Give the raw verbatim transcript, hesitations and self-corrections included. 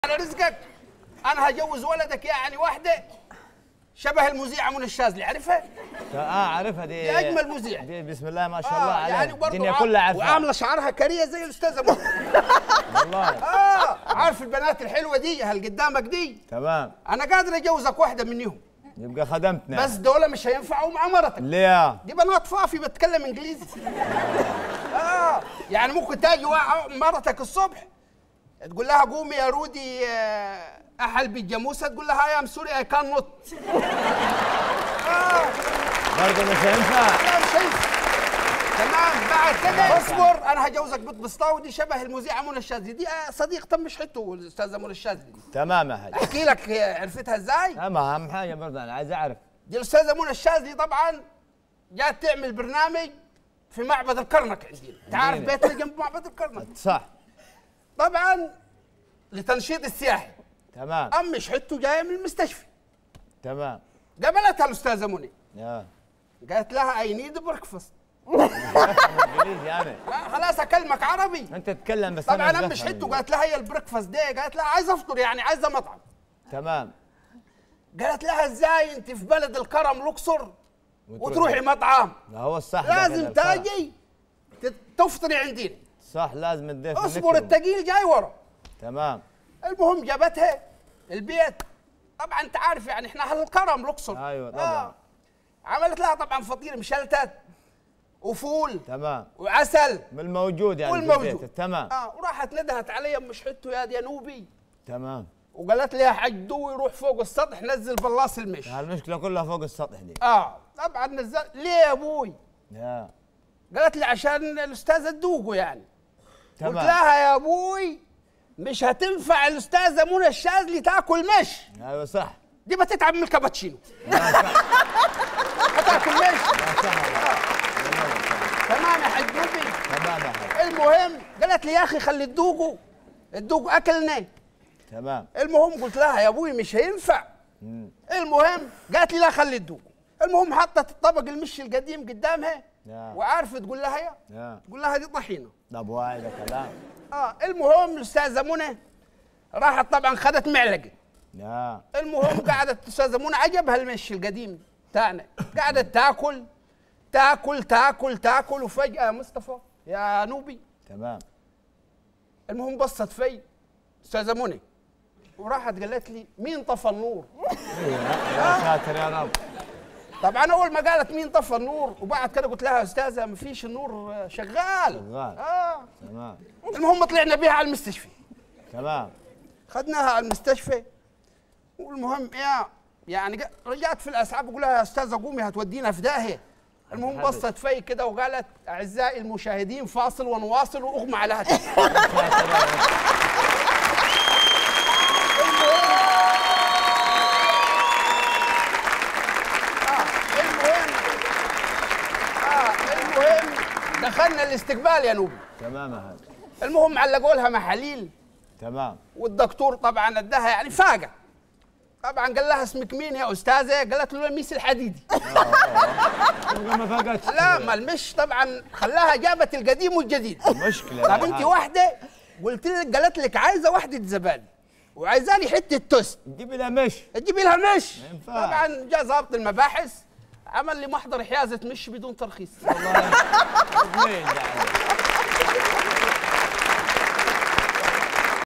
على رزقك انا هجوز ولدك يعني واحده شبه المذيعه منى الشاذلي، عارفها؟ اه عارفها دي. دي اجمل مذيعه دي بسم الله ما شاء الله آه عليها، يعني الدنيا كلها عارفها وعامله شعرها كريه زي الاستاذه منى. والله اه عارف البنات الحلوه دي هل قدامك دي؟ تمام. انا قادر اجوزك واحده منهم يبقى خدمتنا. بس دول مش هينفعوا مع مرتك. ليه؟ دي بنات فافي بتكلم انجليزي. اه يعني ممكن تاجي مرتك الصبح تقول لها قومي يا رودي احل بالجاموسه، تقول لها يا ام سوري اي كان نوت. اه برضه مش هينفع؟ لا مش هينفع. تمام. بعد كده اصبر انا هجوزك بنت بسطاوي دي شبه المذيعه منى الشاذلي، دي صديق تم شحته الاستاذه منى الشاذلي. تمام يا حاج. احكي لك عرفتها ازاي؟ تمام. اهم حاجه برضه انا عايز اعرف. دي الاستاذه منى الشاذلي طبعا جات تعمل برنامج في معبد الكرنك عندنا، انت عارف بيتنا جنب معبد الكرنك. صح. طبعا لتنشيط السياحي. تمام. ام شحته جايه من المستشفى. تمام. قابلتها الاستاذه منى. اه قالت لها اي نيد بريكفاست. انجليزي يعني؟ لا خلاص اكلمك عربي. انت تتكلم بس طبعا ام شحته قالت لها هي البريكفاست دي، قالت لها عايز افطر يعني عايزه مطعم. تمام. قالت لها ازاي انت في بلد الكرم الاقصر وتروحي مطعم؟ ما هو الصح لازم تاجي تفطري عندنا. صح لازم الضيف اصبر التقيل جاي ورا. تمام. المهم جابتها البيت، طبعا انت عارف يعني احنا اهل الكرم الاقصر. ايوه طبعا. آه. عملت لها طبعا فطير مشلتت وفول. تمام. وعسل من الموجود يعني والموجود. تمام. اه وراحت ندهت علي ام شحته يا ديانوبي. تمام. وقالت لي يا حاج دوي روح فوق السطح نزل بلاص المش. المشكله كلها فوق السطح دي. اه طبعا نزل. ليه يا ابوي؟ يا قالت لي عشان الاستاذه تدوقه يعني. تمام. قلت لها يا ابوي مش هتنفع الاستاذه منى الشاذلي تاكل مش. ايوه صح. دي بتتعب من الكابتشينو. هتاكل مش. تمام يا حاج دوبي. تمام يا حاج. المهم قالت لي يا اخي خلي تدوقه تدوق اكلنا. تمام. المهم قلت لها يا ابوي مش هينفع. مم. المهم قالت لي لا خلي تدوقه. المهم حطت الطبق المشي القديم قدامها. يا. وعارفه تقول لها يا. يا. تقول لها دي طحينه. طب وايد كلام. اه المهم الاستاذه منى راحت طبعا خدت معلقه. يا. المهم قعدت الاستاذه منى عجبها المشي القديم تاعنا، قعدت تاكل تاكل تاكل تاكل وفجاه مصطفى يا نوبي. تمام. المهم بصت في استاذه منى وراحت قالت لي مين طفى النور؟ يا ساتر يا رب. طبعا اول ما قالت مين طفى النور وبعد كده قلت لها يا استاذه ما فيش النور شغال. شغال. اه تمام. المهم طلعنا بيها على المستشفى. تمام. خدناها على المستشفى والمهم يا يعني رجعت في الاسعاف بقول لها يا استاذه قومي هتودينا في داهيه. المهم بصت في كده وقالت اعزائي المشاهدين فاصل ونواصل واغمى على هاتف. دخلنا الاستقبال يا نوبي. تمام يا حاج. المهم علقوا لها محاليل. تمام. والدكتور طبعا اداها يعني فاقه. طبعا قال لها اسمك مين يا استاذه؟ قالت له ميس الحديدي. ما فاقتش. لا ما المش طبعا خلاها جابت القديم والجديد. مشكله. طب انت واحده قلت لك قالت لك عايزه واحده زبادي وعايزاني حته توست. تجيبي لها مش. تجيبي لها مش. ما ينفعش. طبعا جاء ضابط المباحث عمل لي محضر حيازه مش بدون ترخيص. والله.